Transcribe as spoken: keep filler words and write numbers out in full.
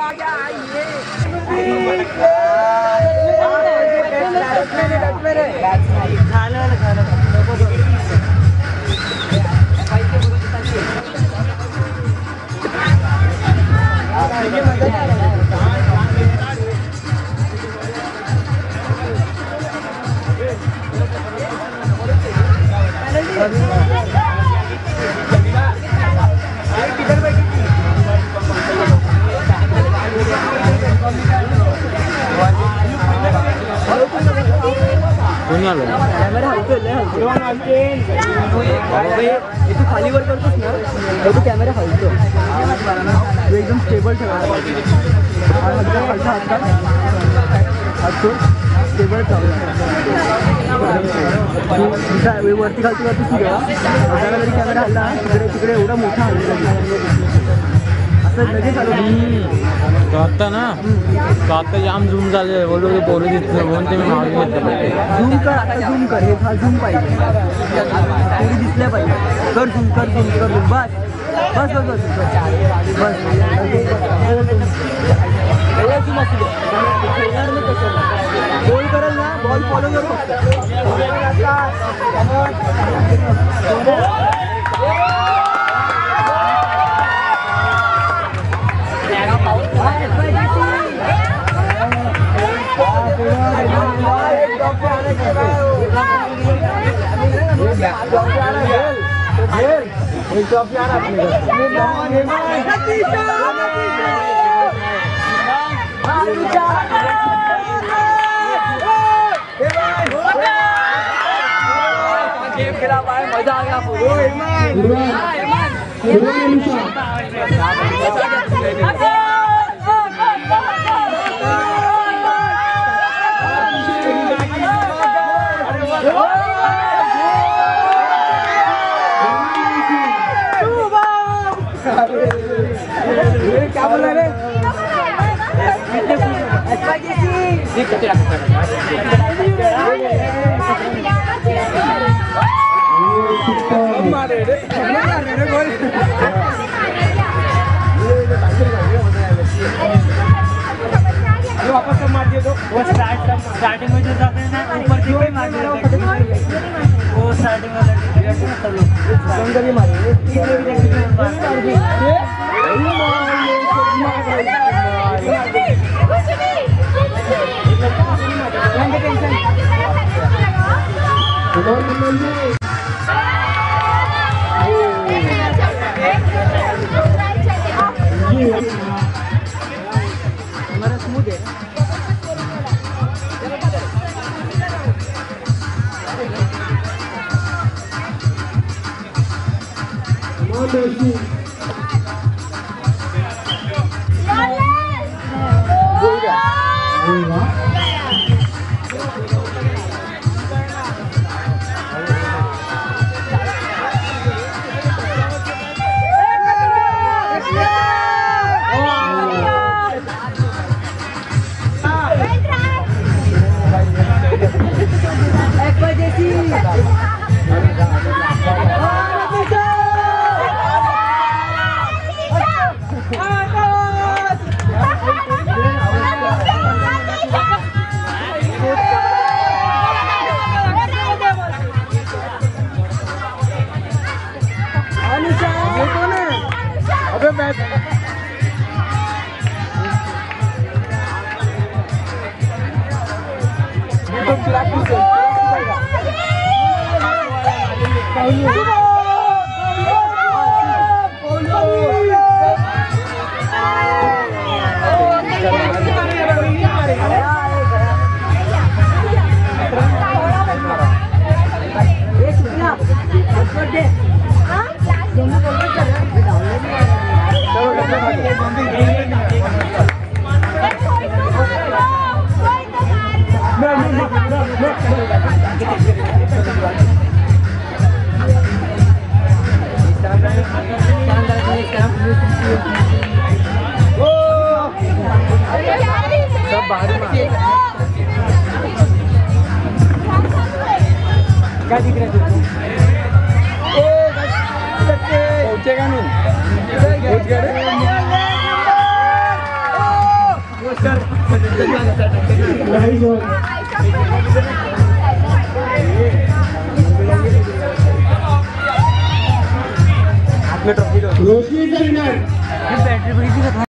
तू खाली वर करतोस ना तर तू कॅमेरा हलतो तू एकदम स्टेबल ठेवायला पाहिजे स्टेबल ठेवायला वरती खालती वरती सुरू आपल्याला जरी कॅमेरा हल्ला तिकडे तिकडे एवढा मोठा हल्ला असं लगेच आलो तो आता ना तो आता जाम झूम झाले बोलू बोलू दिसतं म्हणून ते मी मागून घेतलं झूम कर आता झूम कर हे हा झूम पाहिजे थोडी दिसल्या पाहिजे कर झूम कर झूम कर झूम बस बस बस बस बस बॉल करेल ना बॉल फॉलो कर फक्त मजा आ गया क्या बोल रहे वापस सब मार दिए तो वो स्टार्ट स्टार्टिंग में जो जाते हैं ना ऊपर से कोई मार दिया वो स्टार्टिंग वाला सब लोग कौन का भी मारे हमारा स्मूथ है अबे मैं तो चिराग सब बाहर क्या दिख रहा है पहुंचेगा नहीं रोशनी से विनर बैटरी